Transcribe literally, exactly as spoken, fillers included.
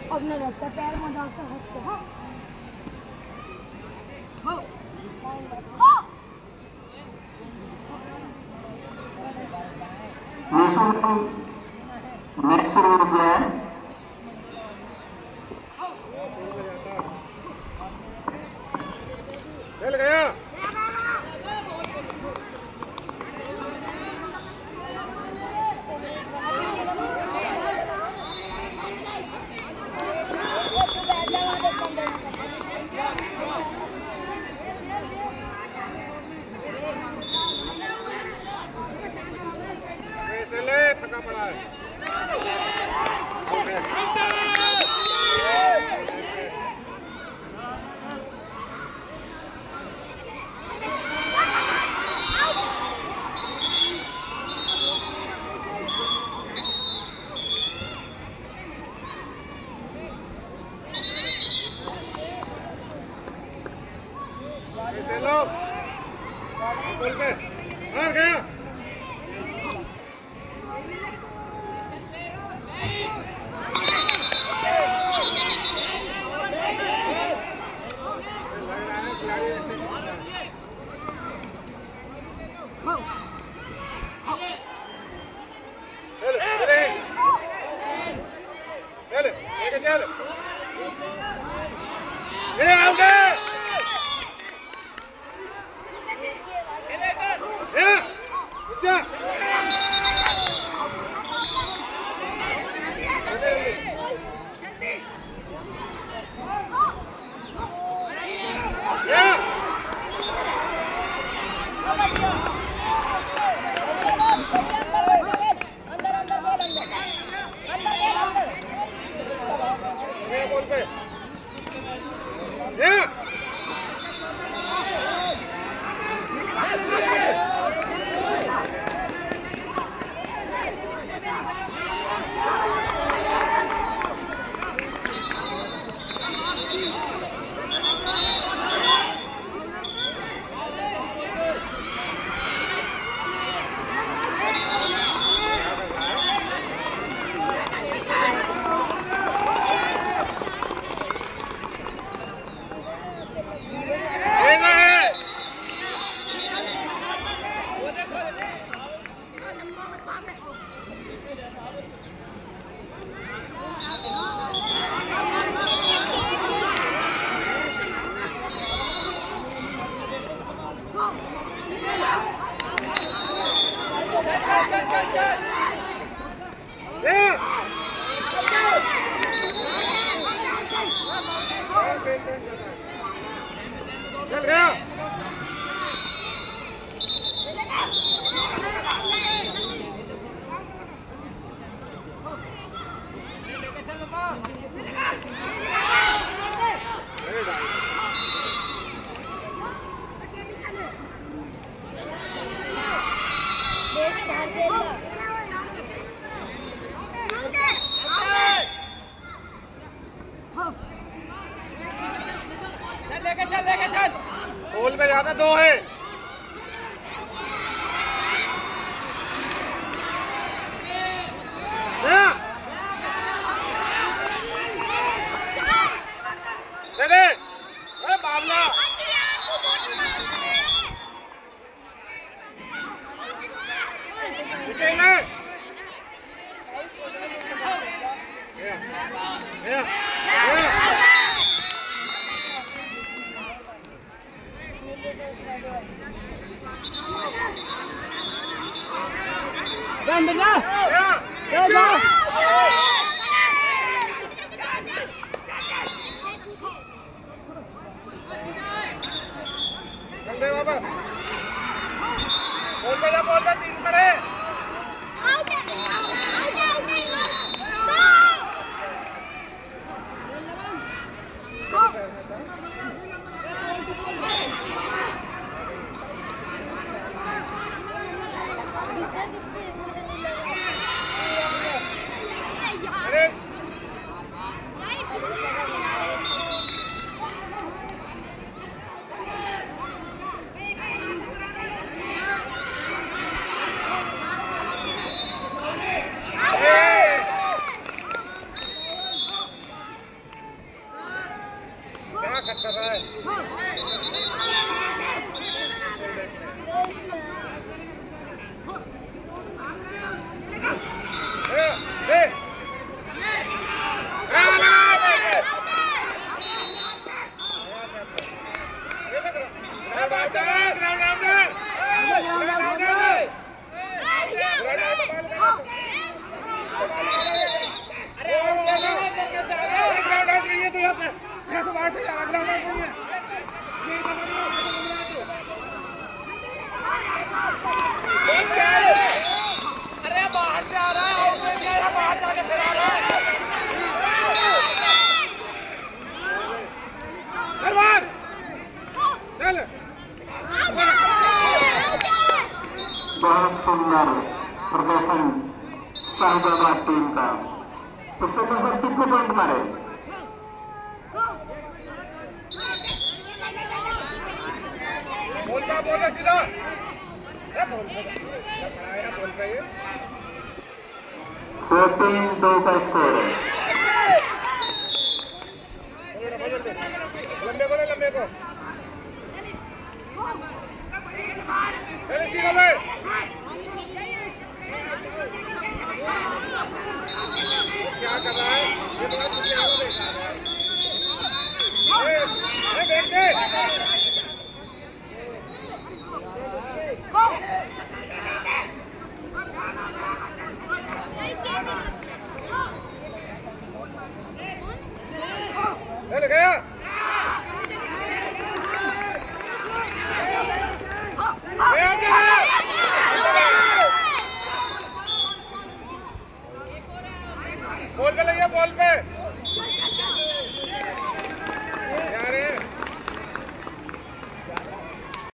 अब न लगता पैर में डालता हंसते हाँ हो हो नेक्स्ट सर्वर प्लेयर चल गया थका पड़ा है चलो बोल के हार गया चल ये आओगे ये जा बोल पे ये चल गया लेके चल लेके चल गोल में जाना दो है दे दे अरे बाबला बंद ना जा जा चल बाबा बोल पे जा बोल पे तीन करे बोल का बोल सीधा ए बोल का बोल का ये फोर्टीन दो का स्कोर है।